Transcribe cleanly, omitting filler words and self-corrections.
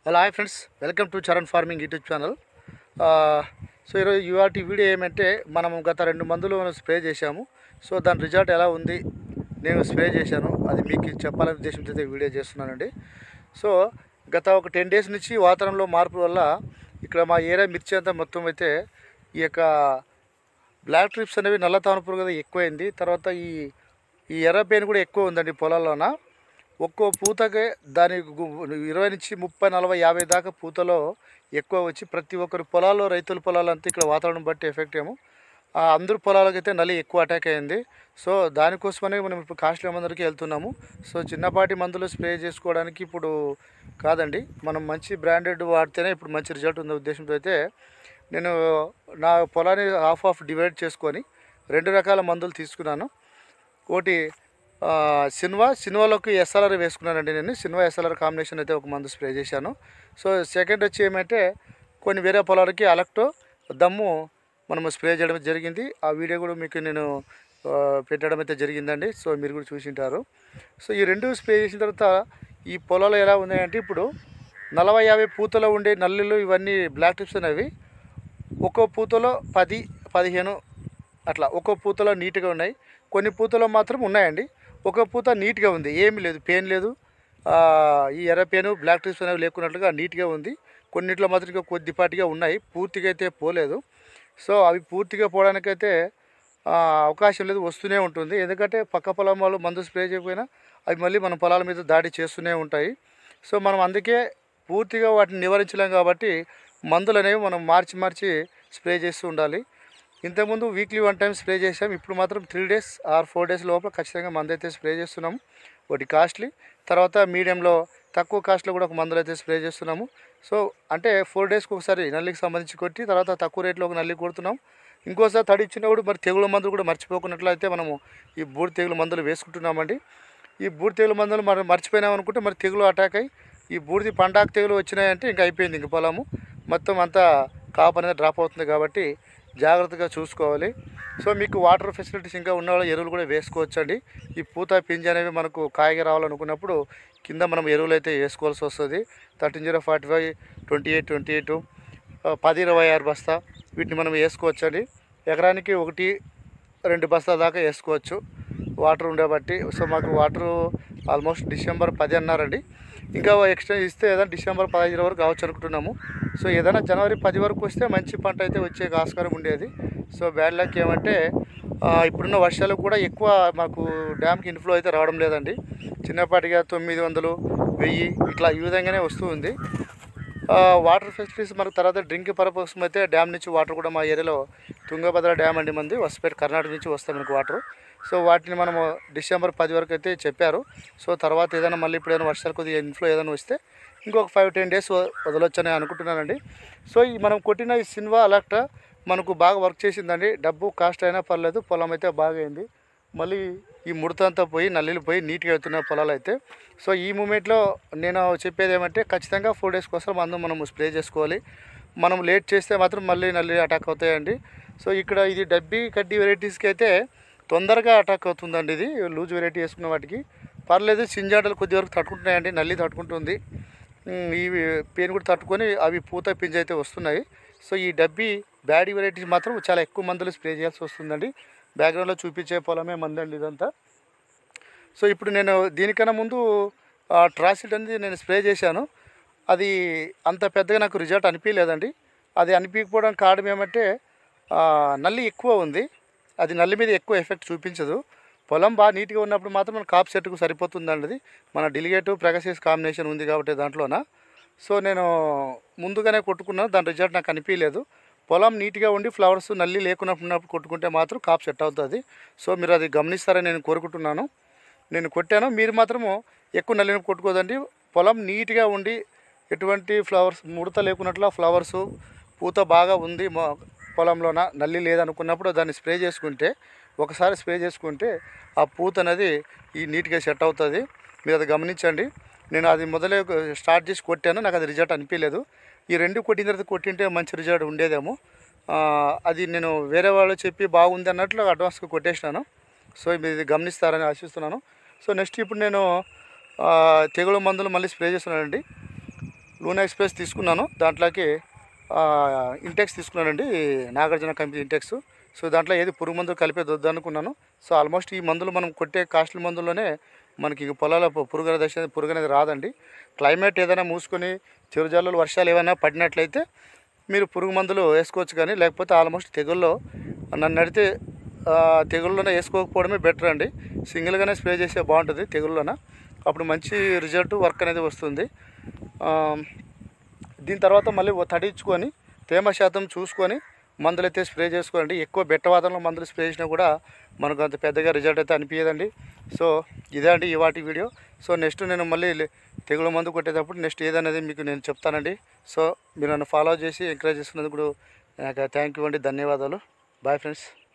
Hello hi friends, welcome to Charan farming YouTube channel. So ఈరోజు ఇవాటి video ఏమంటే మనం గత 2 మందులు స్ప్రే చేశాము. సో దాని రిజల్ట్ ఎలా ఉంది, నేను స్ప్రే చేశాను, అది మీకు చెప్పాలనే ఉద్దేశంతో అయితే వీడియో చేస్తున్నానండి. సో గత ఒక 10 డేస్ నుంచి వాతావరణంలో మార్పు వల్ల ఇక్కడ మా ఏరియా మిర్చి అంతా మొత్తం అయితే ఈ యొక్క బ్లాక్ ట్రిప్స్ అనేవి నల్ల తామర పురుగు అనేది ఎక్కువైంది. తర్వాత ఈ ఎర్ర పేను కూడా ఎక్కువ ఉందండి పొలాల్లోన. ఒక్కో పూతకే దాని 20 నుంచి 30, 40, 50 దాకా పూతలో ఎక్కువ వచ్చి ప్రతి ఒక్కరి పొలాల్లో, రైతుల పొలాలంతా ఇక్కడ వాతావరణం బట్టి ఎఫెక్ట్ ఏమో అందరు పొలాలకైతే నల్లి ఎక్కువ అటాక్ అయింది. సో దానికోసమనే మనం ఇప్పుడు కాస్ట్లీ మందులకి వెళ్తున్నాము. సో చిన్నపాటి మందులు స్ప్రే చేసుకోవడానికి ఇప్పుడు కాదండి, మనం మంచి బ్రాండెడ్ వాడితేనే ఇప్పుడు మంచి రిజల్ట్ ఉన్న ఉద్దేశంతో అయితే నేను నా పొలాన్ని హాఫ్ డివైడ్ చేసుకొని 2 రకాల మందులు తీసుకున్నాను. ఒకటి సిన్వాలోకి ఎస్ఎల్ఆర్ వేసుకున్నానండి. నేను సిన్వా ఎస్ఎల్ఆర్ కాంబినేషన్ అయితే ఒక మందు స్ప్రే చేశాను. సో సెకండ్ వచ్చి ఏమంటే కొన్ని వేరే పొలాలకి అలక్టో దమ్ము మనము స్ప్రే చేయడం జరిగింది. ఆ వీడియో కూడా మీకు నేను పెట్టడం అయితే జరిగిందండి. సో మీరు కూడా చూసింటారు. సో ఈ 2 స్ప్రే చేసిన తర్వాత ఈ పొలాలు ఎలా ఉన్నాయంటే ఇప్పుడు 40, 50 పూతలో ఉండే నల్లులు ఇవన్నీ బ్లాక్ టిప్స్ అనేవి ఒక్కో పూతలో 10, 15 అట్లా ఒక్కో పూతలో నీట్గా ఉన్నాయి. కొన్ని పూతలో మాత్రం ఉన్నాయండి. ఒక పూత నీట్గా ఉంది, ఏమీ లేదు, పెయిన్ లేదు. ఈ ఎర్ర పెయిన్, బ్లాక్ టిప్స్ అనేవి లేకున్నట్లుగా నీట్గా ఉంది. కొన్నిట్లో మాత్రం కొద్దిపాటిగా ఉన్నాయి, పూర్తిగా అయితే పోలేదు. సో అవి పూర్తిగా పోవడానికైతే అవకాశం లేదు, వస్తూనే ఉంటుంది. ఎందుకంటే పక్క పొలం వాళ్ళు మందు స్ప్రే చేయకపోయినా అవి మళ్ళీ మన పొలాల మీద దాడి చేస్తూనే ఉంటాయి. సో మనం అందుకే పూర్తిగా వాటిని నివారించలేం కాబట్టి మందులు అనేవి మనం మార్చి స్ప్రే చేస్తూ ఉండాలి. ఇంతకుముందు వీక్లీ 1 టైం స్ప్రే చేసాం. ఇప్పుడు మాత్రం 3 డేస్ ఆర్ 4 డేస్ లోపల ఖచ్చితంగా మందు అయితే స్ప్రే చేస్తున్నాము. ఒకటి కాస్ట్లీ, తర్వాత మీడియంలో తక్కువ కాస్ట్లో కూడా ఒక మందులు అయితే స్ప్రే చేస్తున్నాము. సో అంటే 4 డేస్కి ఒకసారి నల్లికి సంబంధించి కొట్టి తర్వాత తక్కువ రేట్లో ఒక నల్లి కొడుతున్నాం. ఇంకోసారి తడి ఇచ్చినప్పుడు మరి తెగుల మందులు కూడా మర్చిపోకున్నట్లయితే మనము ఈ బూడి తెగుల మందులు వేసుకుంటున్నామండి. ఈ బూడి తెగుల మందులు మనం మర్చిపోయినాం అనుకుంటే మరి తెగులు అటాక్ అయ్యి ఈ బూడిది పండాకు తెగులు వచ్చినాయంటే ఇంకా అయిపోయింది, ఇంక పొలము మొత్తం అంతా కాపు అనేది డ్రాప్ అవుతుంది. కాబట్టి జాగ్రత్తగా చూసుకోవాలి. సో మీకు వాటర్ ఫెసిలిటీస్ ఇంకా ఉన్న వాళ్ళు ఎరువులు కూడా వేసుకోవచ్చండి. ఈ పూత పింజ అనేవి మనకు కాయగా రావాలనుకున్నప్పుడు కింద మనం ఎరువులు అయితే వేసుకోవాల్సి వస్తుంది. 13-0-45, 28-28, 10-26 బస్తా వీటిని మనం వేసుకోవచ్చండి. ఎకరానికి 1-2 బస్తా దాకా వేసుకోవచ్చు వాటర్ ఉండేబట్టి. సో మాకు వాటరు ఆల్మోస్ట్ డిసెంబర్ 10 అన్నారండి. ఇంకా ఎక్స్టెండ్ ఇస్తే ఏదైనా డిసెంబర్ 15 వరకు కావచ్చు అనుకుంటున్నాము. సో ఏదైనా జనవరి 10 వరకు వస్తే మంచి పంట అయితే వచ్చే ఆస్కారం ఉండేది. సో బ్యాడ్ లక్ ఏమంటే ఇప్పుడున్న వర్షాలు కూడా ఎక్కువ మాకు డ్యామ్కి ఇన్ఫ్లో అయితే రావడం లేదండి. చిన్నపాటిగా 900, 1000 ఇట్లా ఈ విధంగానే వస్తూ ఉంది. వాటర్ ఫెసిలిటీస్ మనకు తర్వాత డ్రింక్ పర్పస్ అయితే డ్యామ్ నుంచి వాటర్ కూడా మా ఏరియాలో తుంగభద్ర డ్యామ్ అండి మంది వసపేట కర్ణాటక నుంచి వస్తాయి మనకు వాటర్. సో వాటిని మనము డిసెంబర్ 10 వరకు అయితే చెప్పారు. సో తర్వాత ఏదైనా మళ్ళీ ఇప్పుడు ఏదైనా వర్షాలు కొద్దిగా ఇన్ఫ్లో ఏదైనా వస్తే ఇంకొక 5-10 డేస్ వదలొచ్చని అనుకుంటున్నానండి. సో ఈ మనం కొట్టిన ఈ సిన్వా అలక్టా మనకు బాగా వర్క్ చేసిందండి. డబ్బు కాస్ట్ అయినా పర్లేదు, పొలం అయితే బాగా అయింది. మళ్ళీ ఈ ముడత అంతా పోయి నల్లిలు పోయి నీట్గా అవుతున్న పొలాలు అయితే. సో ఈ మూమెంట్లో నేను చెప్పేది ఏమంటే ఖచ్చితంగా 4 డేస్కి ఒకసారి మందు మనం స్ప్రే చేసుకోవాలి. మనం లేట్ చేస్తే మాత్రం మళ్ళీ నల్లి అటాక్ అవుతాయండి. సో ఇక్కడ ఇది డబ్బీ కడ్డీ వెరైటీస్కి అయితే తొందరగా అటాక్ అవుతుందండి. ఇది లూజ్ వెరైటీ వేసుకున్న వాటికి పర్లేదు, సింజాటలు కొద్ది వరకు తట్టుకుంటున్నాయండి, నల్లి తట్టుకుంటుంది, ఈ పెయిన్ కూడా తట్టుకొని అవి పూత పింజ అయితే వస్తున్నాయి. సో ఈ డబ్బీ బ్యాడీ వెరైటీస్ మాత్రం చాలా ఎక్కువ మందులు స్ప్రే చేయాల్సి వస్తుందండి. బ్యాక్గ్రౌండ్లో చూపించే పొలమే మందండి ఇదంతా. సో ఇప్పుడు నేను దీనికన్నా ముందు ట్రాసిడ్ అనేది నేను స్ప్రే చేశాను. అది అంత పెద్దగా నాకు రిజల్ట్ అనిపించలేదండి. అది అనిపించకపోవడం కారణం ఏమంటే నల్లి ఎక్కువ ఉంది. అది నల్లి మీద ఎక్కువ ఎఫెక్ట్ చూపించదు. పొలం బాగా నీట్గా ఉన్నప్పుడు మాత్రం మన కాప్ సెట్కు సరిపోతుందండి. అది మన డిలిగేట్ ప్రెగసిస్ కాంబినేషన్ ఉంది కాబట్టి దాంట్లోన. సో నేను ముందుగానే కొట్టుకున్నాను, దాని రిజల్ట్ నాకు అనిపించలేదు. పొలం నీట్గా ఉండి ఫ్లవర్స్ నల్లి లేకున్నప్పుడు కొట్టుకుంటే మాత్రం కాప్ సెట్ అవుతుంది. సో మీరు అది గమనిస్తారని నేను కోరుకుంటున్నాను. నేను కొట్టాను, మీరు మాత్రము ఎక్కువ నల్లిని కొట్టుకోదండి. పొలం నీట్గా ఉండి ఎటువంటి ఫ్లవర్స్ ముడత లేకున్నట్లు ఫ్లవర్సు పూత బాగా ఉంది పొలంలోన నల్లి లేదనుకున్నప్పుడు దాన్ని స్ప్రే చేసుకుంటే, ఒకసారి స్ప్రే చేసుకుంటే ఆ పూత అనేది ఈ నీట్గా సెట్ అవుతుంది. మీరు అది గమనించండి. నేను అది మొదలే స్టార్ట్ చేసి కొట్టాను, నాకు అది రిజల్ట్ అనిపించలేదు. ఈ 2 కొట్టిన తర్వాత కొట్టింటే మంచి రిజల్ట్ ఉండేదేమో. అది నేను వేరే వాళ్ళు చెప్పి బాగుంది అన్నట్లు అడ్వాన్స్గా కొట్టేసినాను. సో మీరు ఇది గమనిస్తారని ఆశిస్తున్నాను. సో నెక్స్ట్ ఇప్పుడు నేను తెగులు మందులు మళ్ళీ స్ప్రే చేస్తున్నానండి. లూనా ఎక్స్ప్రెస్ తీసుకున్నాను. దాంట్లోకి ఇంటెక్స్ తీసుకున్నానండి, నాగార్జున కంపెనీ ఇంటెక్స్. సో దాంట్లో ఏది పురుగు మందులు కలిపేది వద్దు అనుకున్నాను. సో ఆల్మోస్ట్ ఈ మందులు మనం కొట్టే కాస్ట్లీ మందుల్లోనే మనకి పొలాల పురుగు అనేది రాదండి. క్లైమేట్ ఏదైనా మూసుకొని చిరుజల్లులు వర్షాలు ఏమైనా పడినట్లయితే మీరు పురుగు మందులు వేసుకోవచ్చు, కానీ లేకపోతే ఆల్మోస్ట్ తెగుల్లో నన్ను అడిగితే తెగుల్లోనే వేసుకోకపోవడమే బెటర్ అండి. సింగిల్గానే స్ప్రే చేస్తే బాగుంటుంది తెగుల్లోన, అప్పుడు మంచి రిజల్ట్ వర్క్ అనేది వస్తుంది. దీని తర్వాత మళ్ళీ తడించుకొని తేమ శాతం చూసుకొని మందులు అయితే స్ప్రే చేసుకోండి. ఎక్కువ బెట్ట వాతావరణంలో మందులు స్ప్రే చేసినా కూడా మనకు అంత పెద్దగా రిజల్ట్ అయితే అనిపించదండి. సో ఇదే అండి ఇవాటి వీడియో. సో నెక్స్ట్ నేను మళ్ళీ తెగులు మందు కొట్టేటప్పుడు నెక్స్ట్ ఏదనేది మీకు నేను చెప్తానండి. సో మీరు నన్ను ఫాలో చేసి ఎంకరేజ్ చేస్తున్నందుకు నాకు థ్యాంక్ యూ అండి, ధన్యవాదాలు. Bye friends.